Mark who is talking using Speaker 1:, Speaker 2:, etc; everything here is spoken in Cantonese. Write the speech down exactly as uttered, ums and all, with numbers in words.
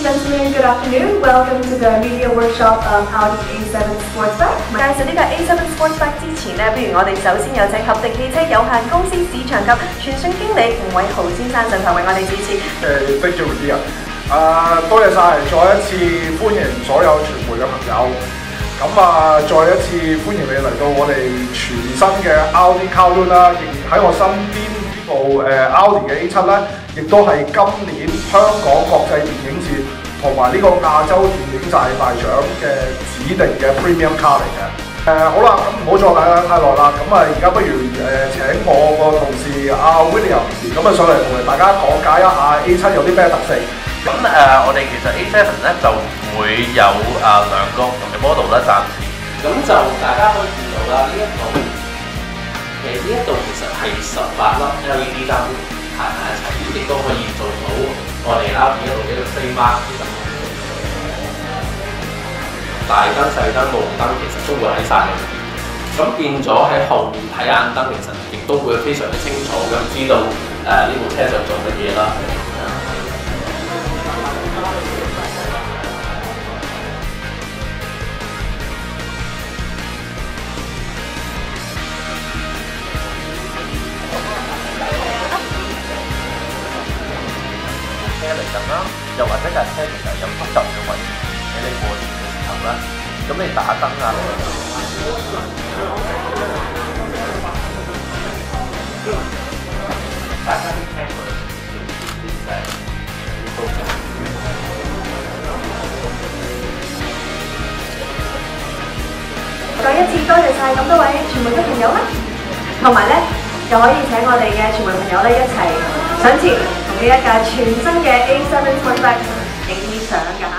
Speaker 1: and gentlemen, good afternoon. Welcome to the media workshop of Audi A seven Sportsback. 介紹呢個 A seven Sportsback 之前呢，不如我哋首先有請合迪汽車有限公司市場及傳訊經理吳偉豪先生上台為我哋主持。
Speaker 2: 誒 ，thank you 啲人，啊，多謝晒，再一次歡迎所有傳媒嘅朋友。咁啊，再一次歡迎你嚟到我哋全新嘅 Audi Kowloon 啦，仍然喺我身邊呢部誒 Audi 嘅 A 七咧，亦都係今年香港國際電影節同埋呢個亞洲電影界大獎嘅指定嘅 Premium Car 嚟嘅。誒、呃、好啦，咁唔好再講太耐啦，咁啊而家不如誒、呃、請我個同事阿 William 咁啊上嚟同大家講解一下 A 七有啲咩特性。
Speaker 3: 咁誒、呃，我哋其實 A 七咧就會有誒、呃、兩個唔同嘅 model 啦，暫時。
Speaker 4: 咁就大家可以見到啦，呢一度其實呢一度其實係十八粒 L E D 燈排埋一齊，亦都可以做到我哋 Audi 一路嘅 trademark 其實大燈、細燈、路燈其實都會喺晒裏邊。咁變咗喺後面睇眼燈，其實亦都會非常之清楚咁知道誒呢、呃、部車想做乜嘢啦。
Speaker 3: 車嚟緊啦，又或者架車其實有複雜嘅位置喺你過年嘅時候啦，咁你打燈啊，大家啲聽過
Speaker 1: 再一次多謝晒咁多位傳媒嘅朋友啦，同埋咧又可以請我哋嘅傳媒朋友咧一齊上前同呢一架全新嘅 A seven Sportsback 影啲相㗎。